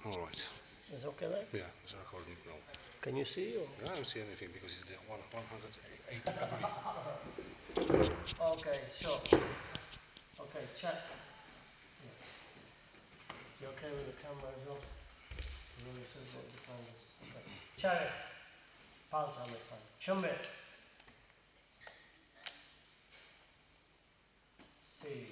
All right. Is it okay there? Yeah, it's recording now. Can you see? Or? I don't see anything because it's the 108 degree. Okay, sure. Okay, check. Yeah. You okay with the camera as well? You really said what the camera. Okay. Cherry. Pulse on this time. Chumbi. See.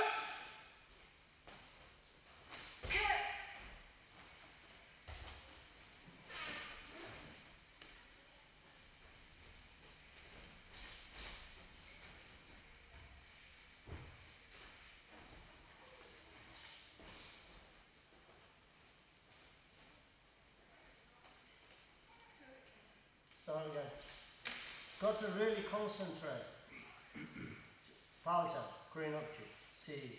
Start again. Got to really concentrate. Pulse on. Green up to. See.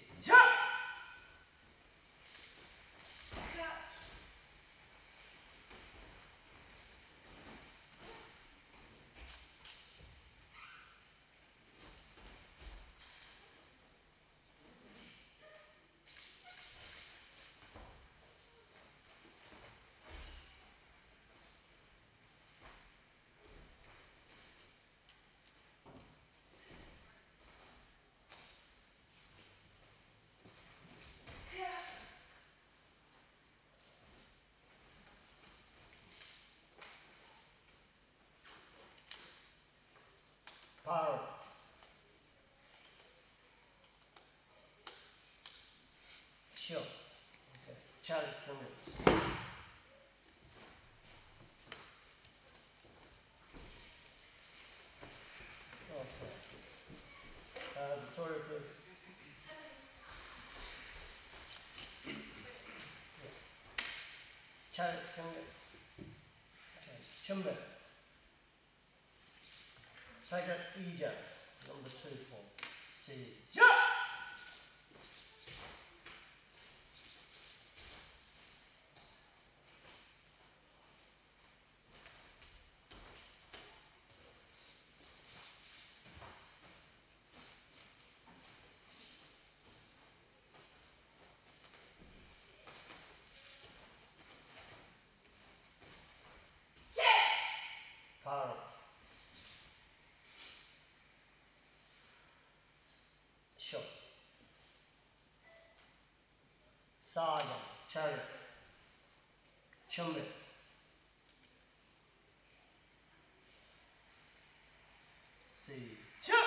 Power. Sure. Okay. Charlie, come in. Okay. Victoria, please. Charlie, come in. Okay. Chumbi. Take that Ija, number 2 form. See. Power. Sure. Saga. Chariot. Chumbi. See.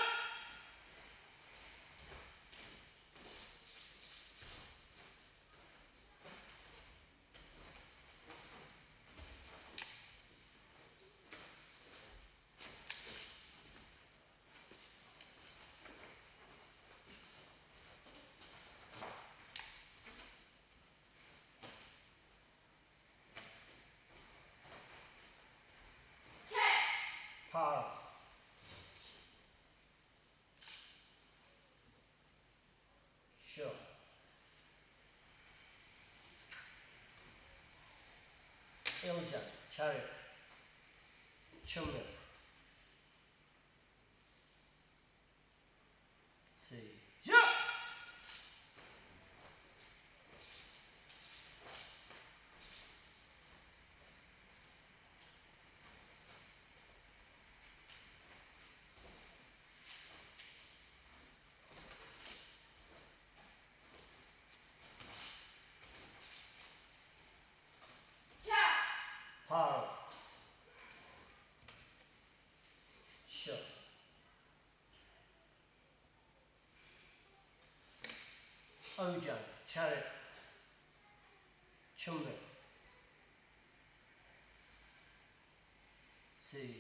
Power. Sure. Ilja. Chariot. Chumbi. See. Power. Sure. Oja. Chariot. Chumbi. See.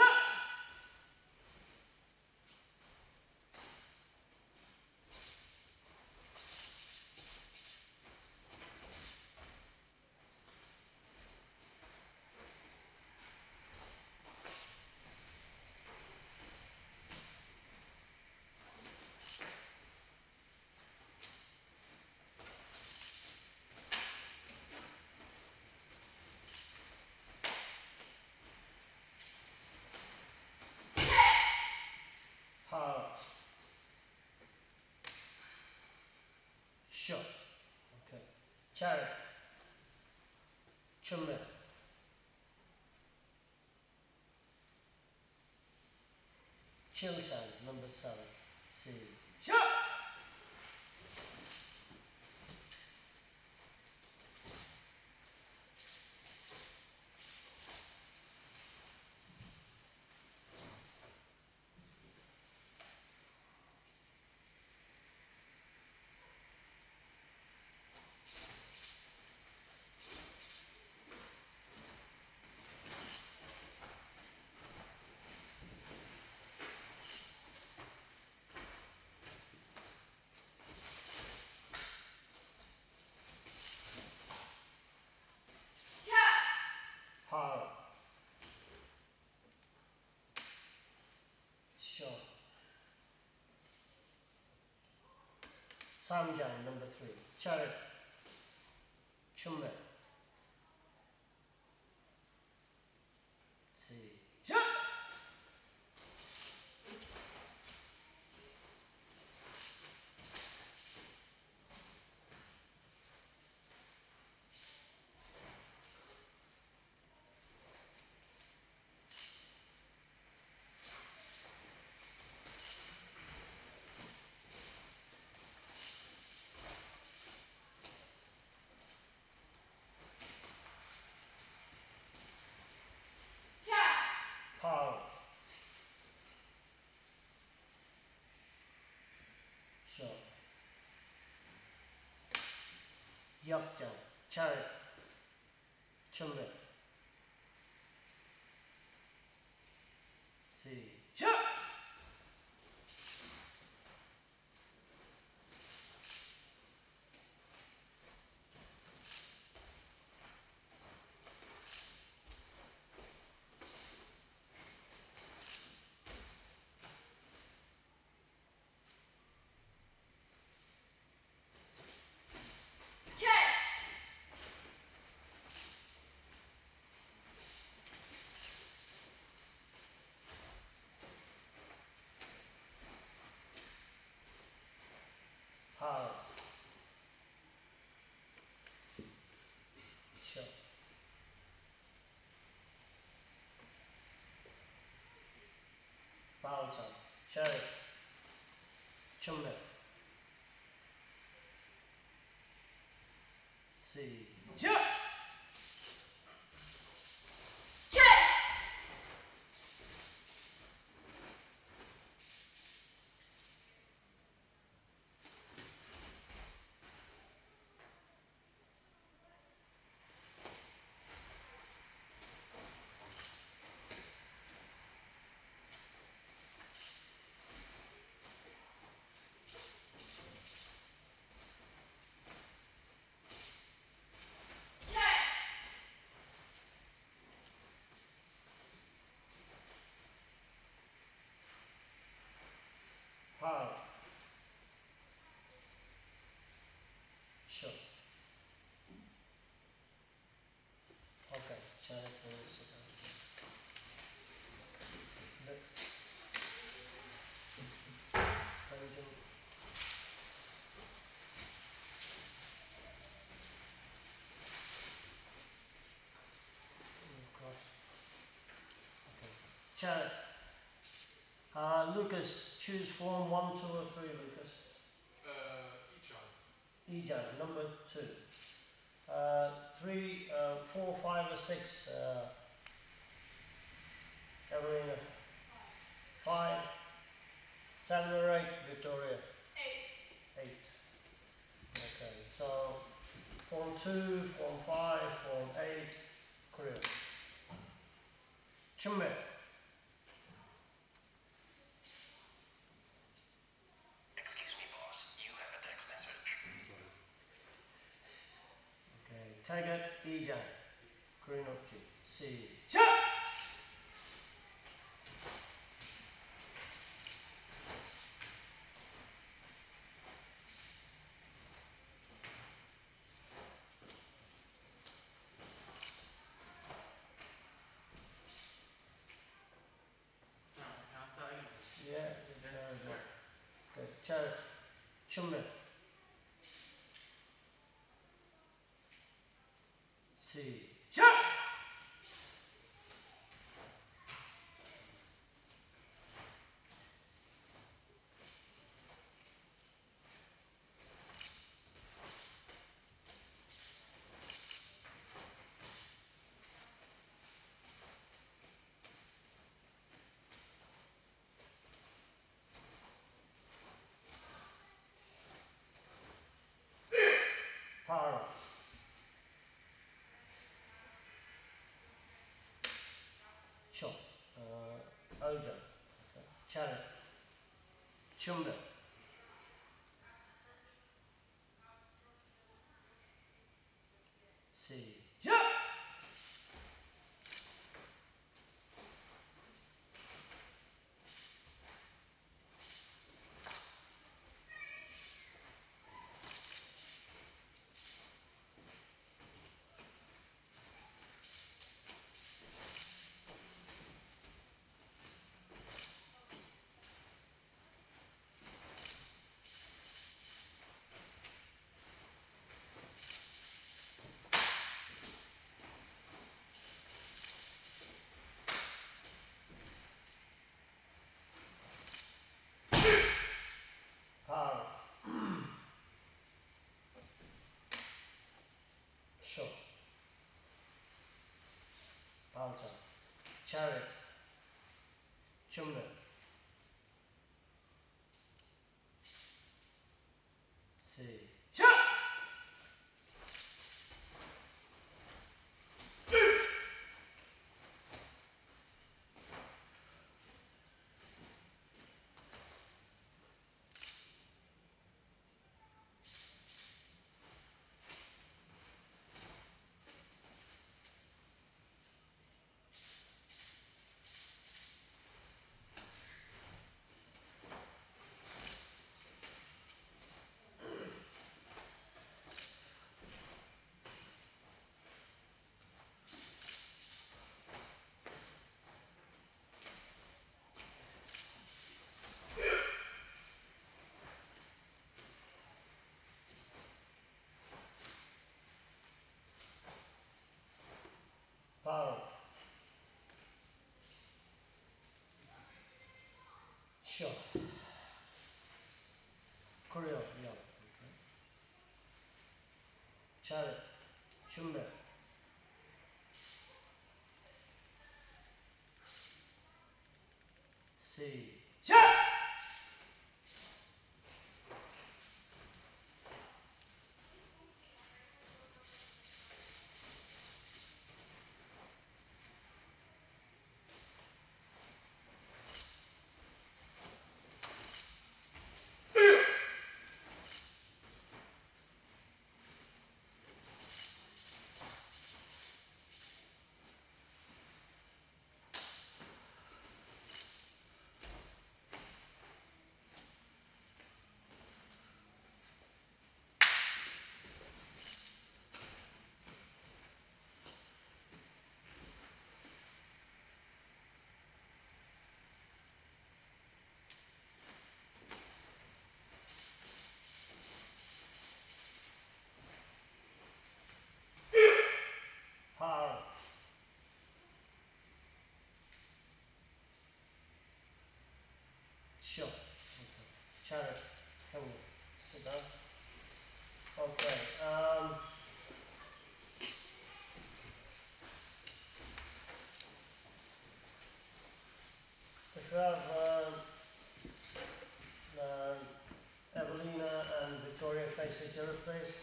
Power. Sure. Okay. Chariot. Chumre. Chilshan, number 7. C. Shut! Har. Short. Samjang, number 3. Charit. Chumre. C. Shut! Pal. Short. Yakjang. Charit. Chumre. C. Shut! Pal. Short. Balsam. Charit. Chumre. C. Shut! Pal. Short. Okay, Charit will sit down. Benjamin. Cross. Okay. Charit. Lucas, choose form 1, 2 or 3, Lucas. Ejan, number 2. 3, 4, 5 or 6, Evelina. 5, 7 or 8, Victoria. 8. Okay, so form 2, form 5, form 8, Korea. Chumre. Excuse me, boss. You have a text message. Okay, Tagat, Ejan, Koreanopchi. C. Shut! Yeah, good. Charit. Chumre. C. Shut! Para. Cho. Oja. Chari. Chumra. Si. Ja. Para. Sho. Palta. Chari. Chumra. Si. Ja. Para. Sho. Kuryo. Yeah. Chari. Chumra. Si. Ja. Para. Sure. Okay. Chari. Come here. Sit down. Okay. If you have Evelina and Victoria face each other, please.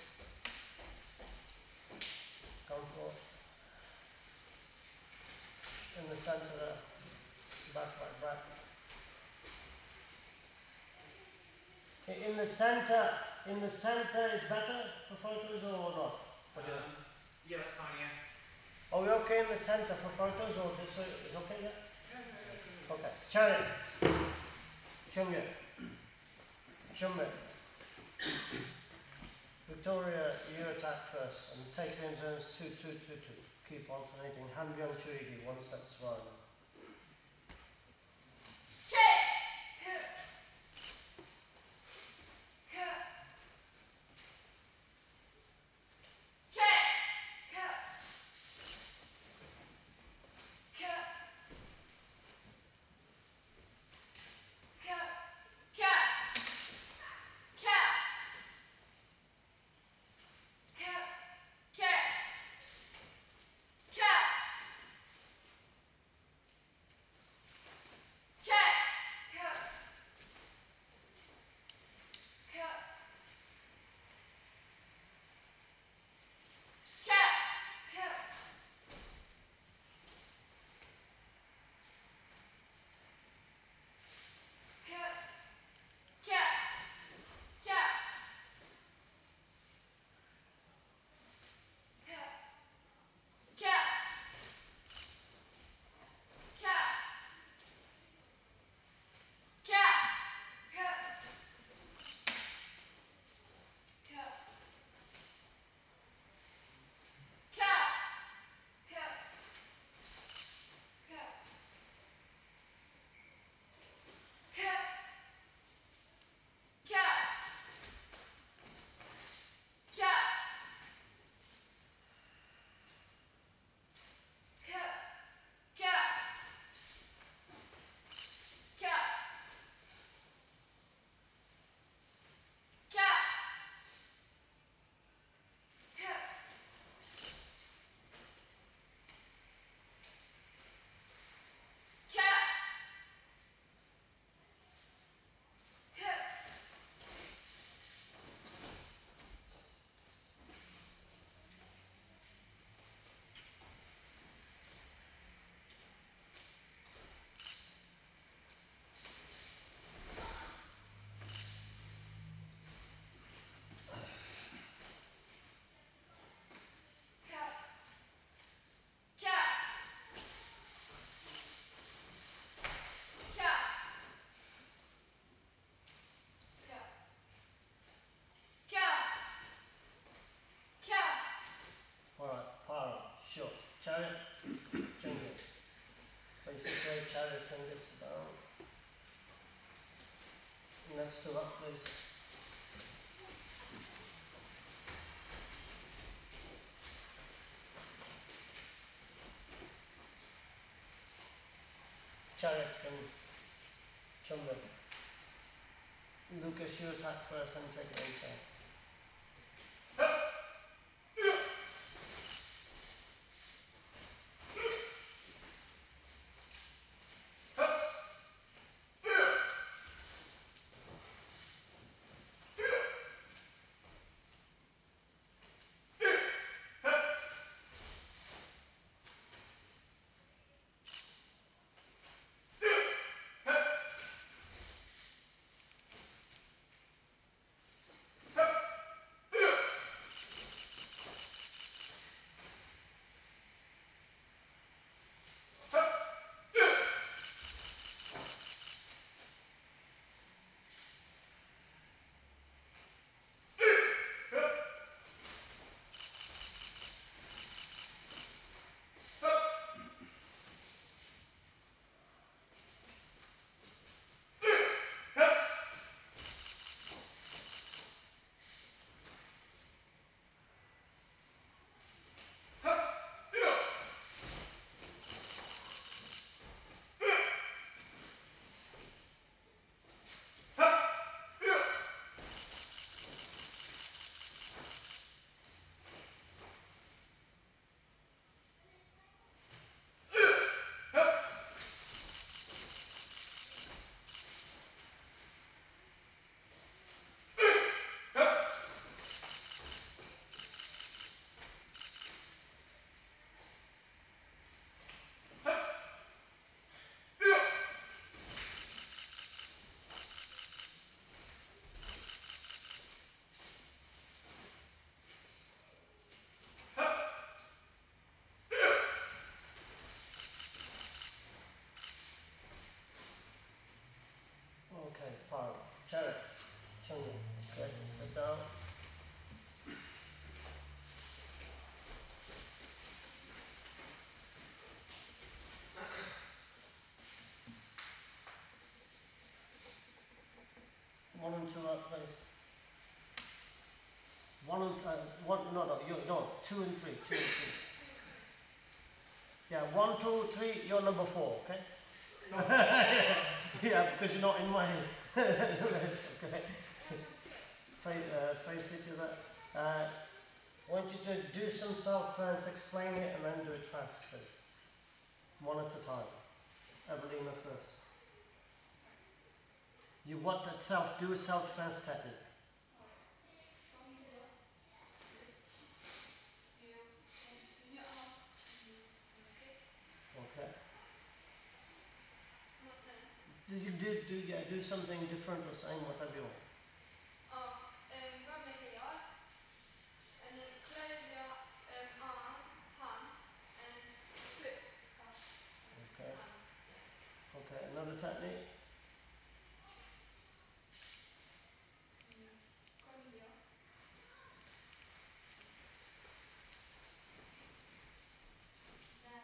Come forward. In the centre there. Back. In the centre is better for photos or not? What do you think? Yeah, that's fine, yeah. Are we okay in the centre for photos or this is okay there? Okay. Chari. Chumya. Victoria, you attack first and take it in turns 2, 2, 2, 2. Keep alternating. Hanbyong Chuigi, one step slower. chariot, change it. Face this way, chariot, turn this down. Next to that, please. Chariot and Chumra. Lucas, you attack first and take it inside. Okay, fine. Chariot, Chumra. Okay, sit down. One and two out, please. No, two and three. Yeah, 1, 2, 3, you're number 4, okay? Yeah, because you're not in my okay. Face it to that. I want you to do some self-defense, explain it, and then do it fast, please. One at a time. Evelina first. You want that do it self-defense technique. Okay. Do something different or same, whatever you want. Grab my hair and then close your hands and slip. Okay. Okay, another technique. Come here. Then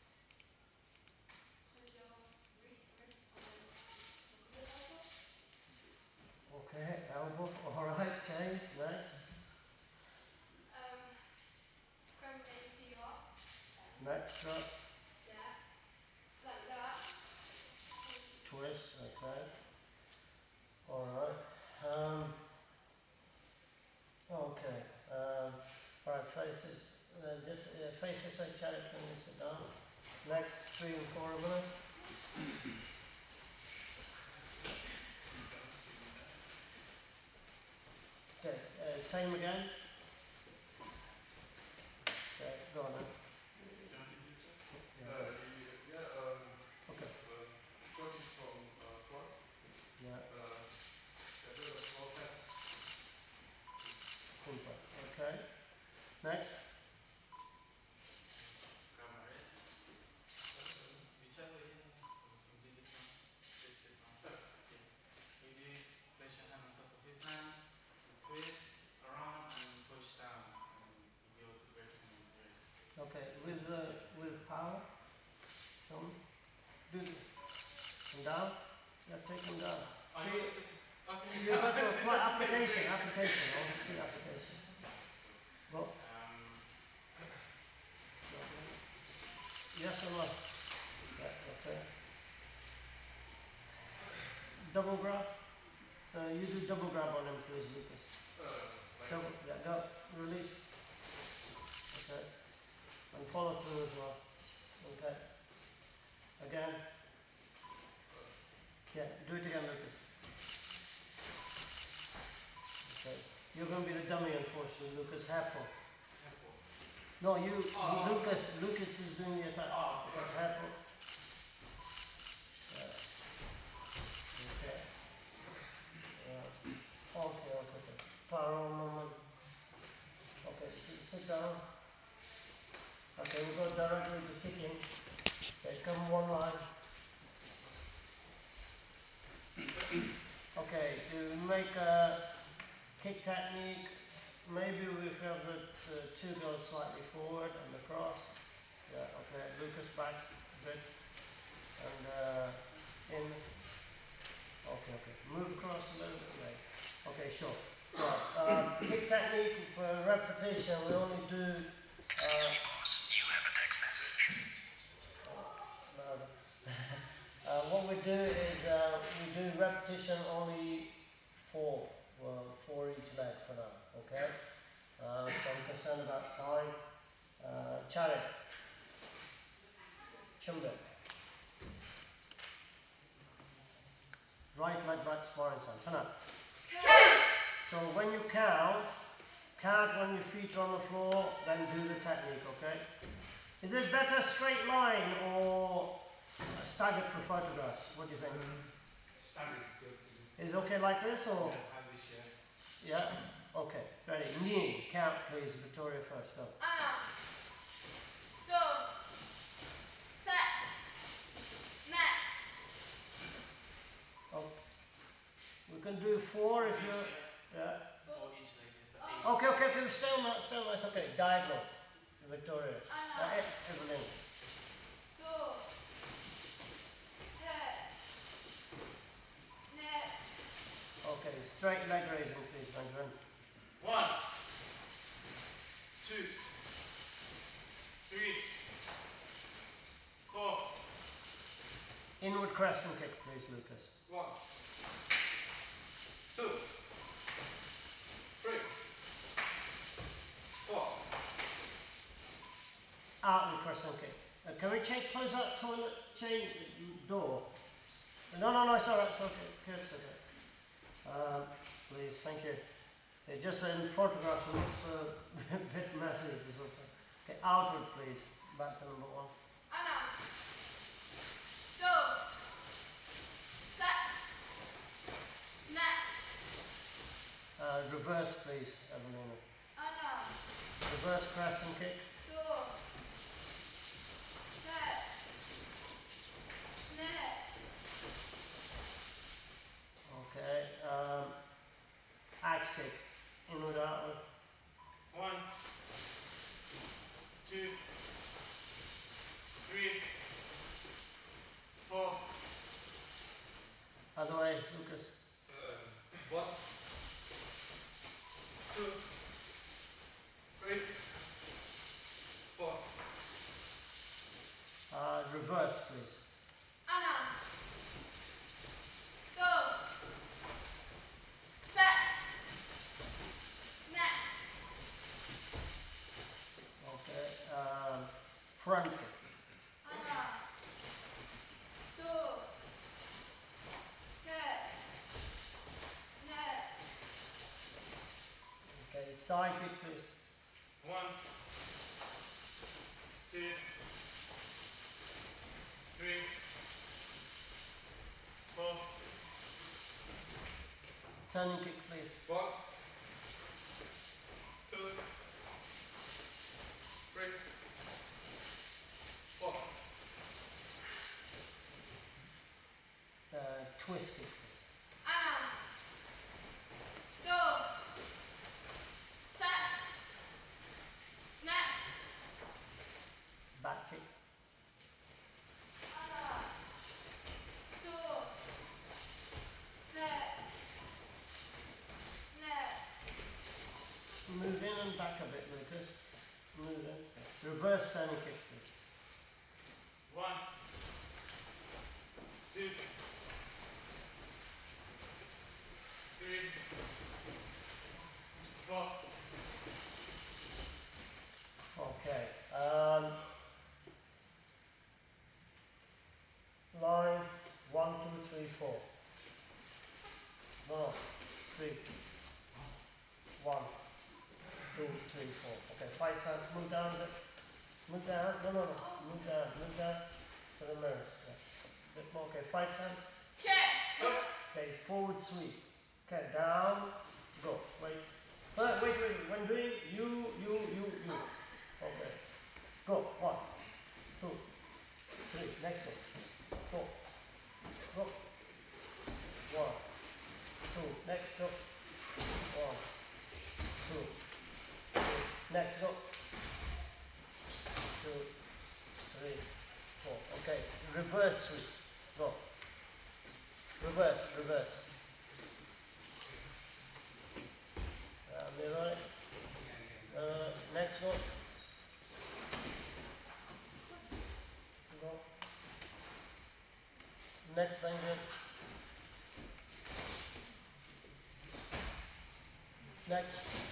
put your wrist on the elbow. Okay, elbow. Alright, change. Next. Grab my hair. Next drop. Yeah. Like that. Twist. Okay. Alright. Okay. Alright, faces. Faces like chariot and sit down. Next, 3 and 4 of them. Okay, same again. Okay, go on then. Yeah. Okay. Jogging from front, Yeah. get rid of small fats. Super. Okay. Next. Grab my wrist. Whichever you do this one, this one. Yeah. Maybe place your hand on top of his hand, twist around and push down, and you'll be able to grip him with his wrist. Okay. With Out. Show me. Do this. And down. Yeah, take them down. Are See, you expecting? Okay. you got to apply application. Application. I want to see application. Go. Yes or no? Yeah, okay. Double grab. You do double grab on him, please, Lucas. Double. Yeah, go. Release. Okay. And follow through as well. Okay. Again. Yeah, do it again, Lucas. Okay. You're going to be the dummy, unfortunately, Lucas. Half-full. No, you, Lucas is doing the attack. Half-full. Yeah. Okay. Okay. Power moment. Okay, sit down. Okay, we'll go directly to kicking. Okay, come one line. Okay, to make a kick technique, maybe if we have the two goes slightly forward and across. Yeah, okay, Lucas back a bit. And in. Okay. Move across a little bit, right. Okay, sure. Right, kick technique for repetition, we only do. Excuse me, boss. You have a text message. What we do is we do repetition only four each leg for now, okay? So I'm concerned about time. Charik. Chumbe. Right leg back sparring son. Turn up. So when you count when your feet are on the floor, then do the technique, okay? Is it better straight line or staggered for photographs? What do you think? Staggered is good. Is it okay like this or? Like this, yeah. Yeah? Okay. Ready. Knee. Count please. Victoria first. Go. Anna. Do. Set. Net. Oh. We can do four if you're. Yeah. For each leg, yes. Okay. Stay on that. It's okay. Diagonal. Victoria. Anna. Evelyn. Do. Set. Net. Okay. Straight leg raising please, Benjamin. 1, 2, 3, 4. Inward crescent kick please, Lucas. 1, 2, 3, 4. Outward crescent kick. Can we close that toilet chain door? No, it's alright, it's okay. It's okay. Please, thank you. Okay, just in photograph it looks a bit messy or something. Okay, outward please. Back to number 1. Anna. Do. Set. Net. Reverse please, Evelina. Anna. Reverse crescent kick. Do. Set. Net. Okay. Axe kick. Inward, outward. 1, 2, 3, 4. Other way, Lucas. 1, 2, 3, 4. Reverse please. Anna. Do. Set. Net. Okay. Front kick. Anna. Do. Set. Net. Okay. Side kick please. 1, 2, 3, 4. Turning kick please. 1, 2, 3, 4. Twist kick. Anna. Do. Set. Net. Back kick. reverse standing kick, please. 1, 2, 3, 4. Okay. Line 1, 2, 3, 4. No, 3. 1, 2, 3, 4. Okay, fight side, move down a bit. Move down. No. Move down. Move down to the mirrors. Yeah. Bit more. Okay, fight side. Okay, forward sweep. Okay, down, go. Wait. Wait. When doing, you. Okay. Go. 1, 2, 3. Next one. Go. 1, 2. Next go. 1, 2, 3. Next go. 2, 3, 4. Okay. Reverse sweep. Go. Reverse. Mirror it. Next go. Go. Next finger. Next.